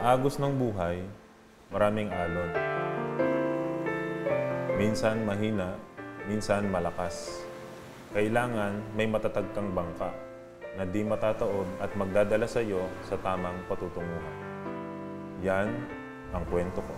agos ng buhay, maraming alon. Minsan mahina, minsan malakas. Kailangan may matatag kang bangka na di matataob at magdadala sa iyo sa tamang patutunguhan. Yan ang kwento ko.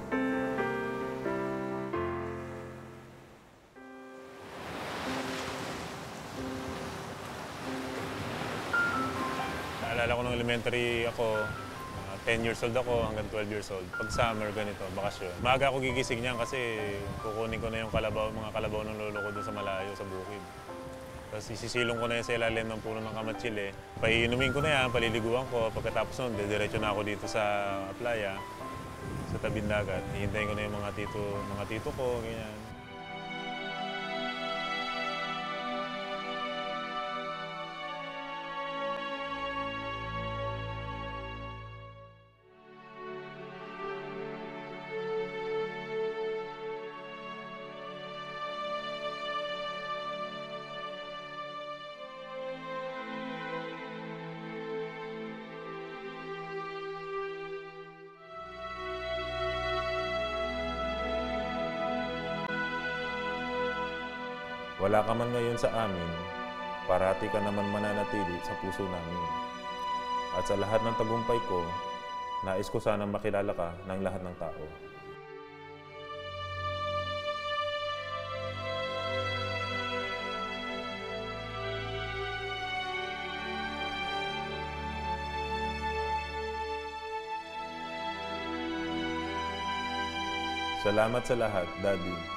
Naalala ko nung elementary ako, 10 years old ako hanggang 12 years old. Pag summer, ganito, bakasyon. Maaga ako gigising niyan kasi kukunin ko na yung kalabaw, mga kalabaw ng lolo ko doon sa malayo, sa bukid. Tapos isisilong ko na yan sa ilalim ng puno ng kamatsili. Paiinumin ko na yan, paliliguan ko. Pagkatapos nun, dediretso na ako dito sa playa, sa tabing dagat. Hihintayin ko na yung mga tito ko, ganyan. Wala ka man ngayon sa amin, parati ka naman mananatili sa puso namin. At sa lahat ng tagumpay ko, nais ko sanang makilala ka ng lahat ng tao. Salamat sa lahat, Daddy.